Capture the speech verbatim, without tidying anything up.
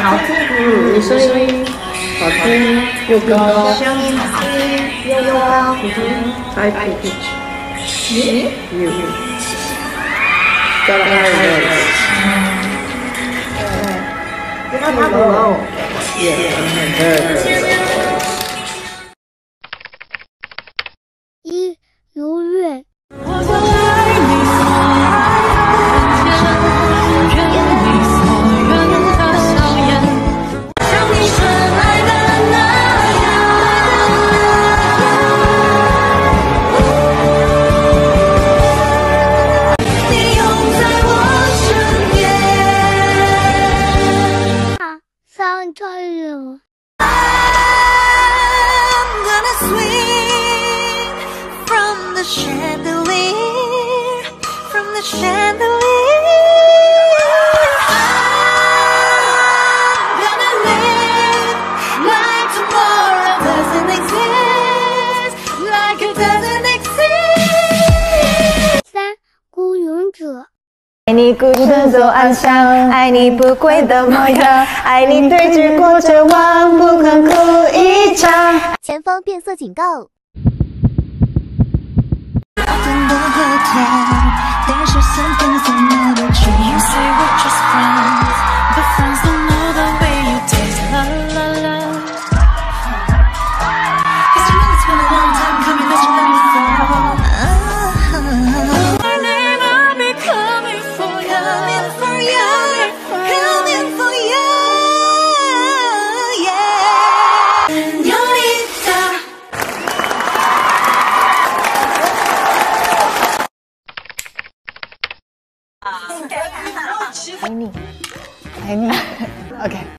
好听，嗯，你声音好听又高， 声音好听又高， 嗯 ，high pitch， 你 you got a high voice， 对，要它 low， yeah，very good。 一如月。上太阳。 I'm gonna swing from the chandelier, from the chandelier. I'm gonna live like tomorrow doesn't exist, like it doesn't exist. 三孤勇者。 爱你孤身走暗巷，爱你不跪的模样，爱你对峙过绝望，不肯哭一场。 前方变色警告。 真的和甜 ，There's just something so another tree. You say we're just friends, but friends don't know the way you taste. La la la. 'Cause you know it's been a long time coming, but you let me fall. My name, I'll be coming for you, coming for you, coming for you, yeah. Señorita. 爱你，爱你，OK。